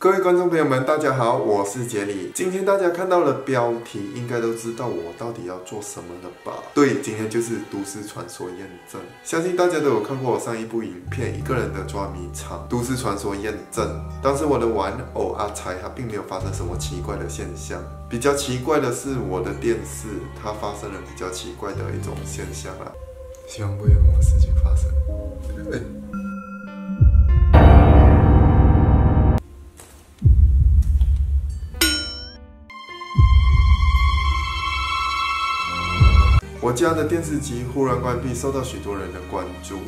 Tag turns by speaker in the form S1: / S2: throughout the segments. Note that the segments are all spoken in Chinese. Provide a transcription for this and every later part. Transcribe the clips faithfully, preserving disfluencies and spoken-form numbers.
S1: 各位观众朋友们，大家好，我是杰里。今天大家看到了标题，应该都知道我到底要做什么了吧？对，今天就是都市传说验证。相信大家都有看过我上一部影片《一个人的捉迷藏》都市传说验证。当时我的玩偶阿财，它并没有发生什么奇怪的现象。比较奇怪的是，我的电视它发生了比较奇怪的一种现象啦。希望不会有什么事情发生。欸我家的电视机忽然关闭，受到许多人的关注。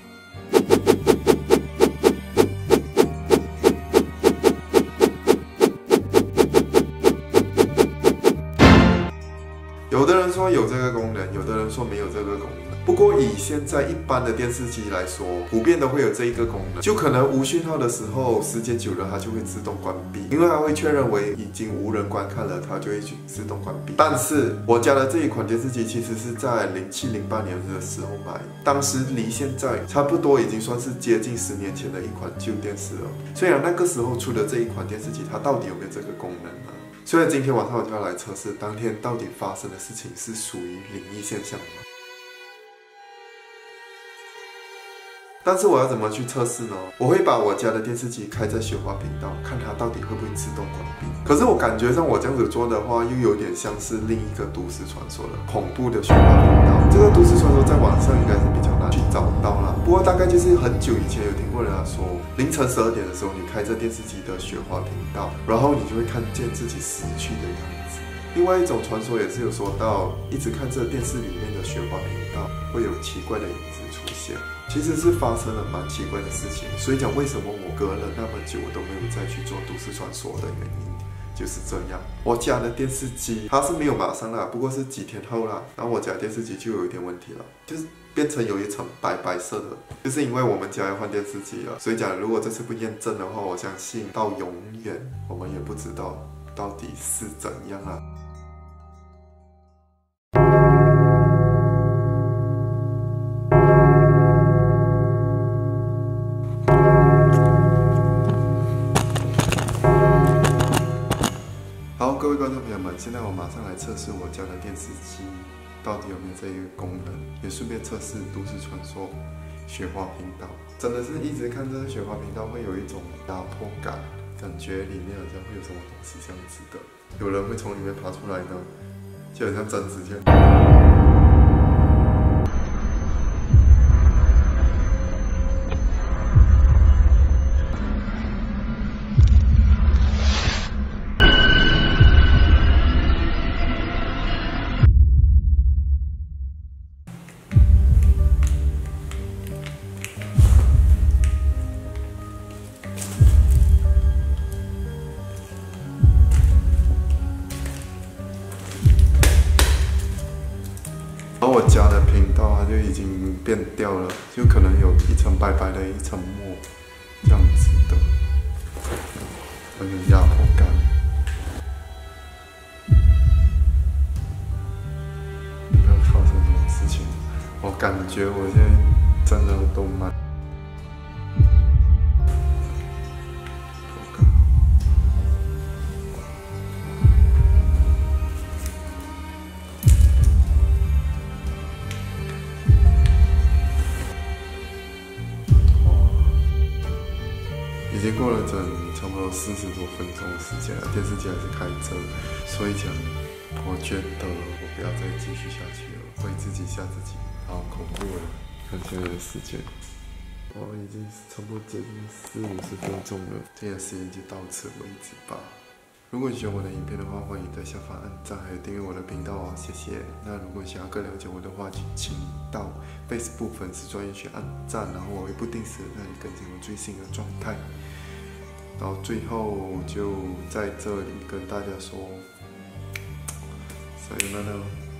S1: 有的人说有这个功能，有的人说没有这个功能。不过以现在一般的电视机来说，普遍都会有这一个功能，就可能无讯号的时候，时间久了它就会自动关闭，因为它会确认为已经无人观看了，它就会去自动关闭。但是我家的这一款电视机其实是在零七零八年的时候买，当时离现在差不多已经算是接近十年前的一款旧电视了。虽然那个时候出的这一款电视机，它到底有没有这个功能呢？所以今天晚上我就要来测试，当天到底发生的事情是属于灵异现象吗？但是我要怎么去测试呢？我会把我家的电视机开在雪花频道，看它到底会不会自动关闭。可是我感觉上我这样子做的话，又有点像是另一个都市传说了，恐怖的雪花频道。这个都市传说在网上应该是比较难去找到啦。不过大概就是很久以前有听过人家说，凌晨十二点的时候，你开着电视机的雪花频道，然后你就会看见自己死去的样子。另外一种传说也是有说到，一直看着电视里面的雪花频道，会有奇怪的影子出现。其实是发生了蛮奇怪的事情，所以讲为什么我隔了那么久我都没有再去做都市传说的原因就是这样。我家的电视机它是没有马上啦，不过是几天后啦，然后我家电视机就有一点问题了，就是变成有一层白白色的，就是因为我们家要换电视机了，所以讲如果这次不验证的话，我相信到永远我们也不知道到底是怎样啊。好，各位观众朋友们，现在我马上来测试我家的电视机到底有没有这一个功能，也顺便测试都市传说雪花频道。真的是一直看这个雪花频道，会有一种压迫感，感觉里面好像会有什么东西这样子的，有人会从里面爬出来呢，就很像贞子这样。然后我家的频道它就已经变掉了，就可能有一层白白的一层膜这样子的，很有压迫感。有没有发生什么事情？我感觉我现在真的都蛮……已经过了整差不多四十多分钟的时间了，电视机还是开着，所以讲，我觉得我不要再继续下去了，会自己吓自己，好恐怖了！看现在的时间，哦，已经差不多接近四五十分钟了，今天的时间就到此为止吧。如果你喜欢我的影片的话，欢迎在下方按赞还有订阅我的频道哦，谢谢。那如果想要更了解我的话，请到 Facebook 粉丝专页去按赞，然后我会不定时的在那里更新我最新的状态。然后最后就在这里跟大家说，さよなら。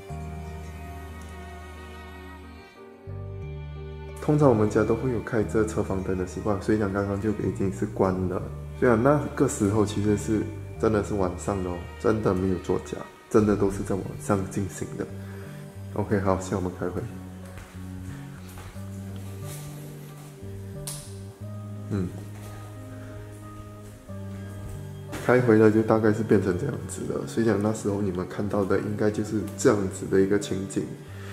S1: 通常我们家都会有开着车房灯的习惯，所以讲刚刚就已经是关了。虽然那个时候其实是真的是晚上哦，真的没有作假，真的都是在晚上进行的。OK， 好，现在我们开会。嗯。 开回了就大概是变成这样子了。所以讲那时候你们看到的应该就是这样子的一个情景。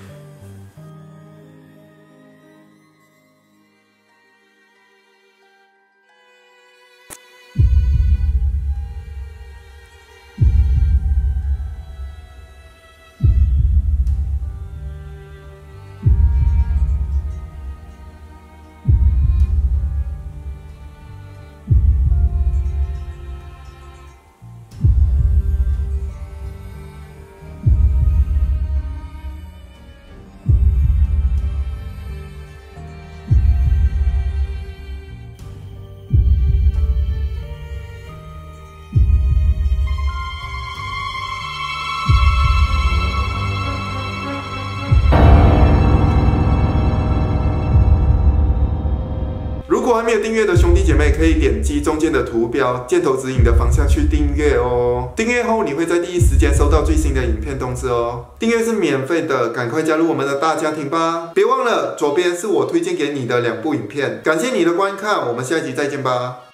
S1: 如果还没有订阅的兄弟姐妹，可以点击中间的图标，箭头指引的方向去订阅哦。订阅后，你会在第一时间收到最新的影片通知哦。订阅是免费的，赶快加入我们的大家庭吧！别忘了，左边是我推荐给你的两部影片。感谢你的观看，我们下一集再见吧。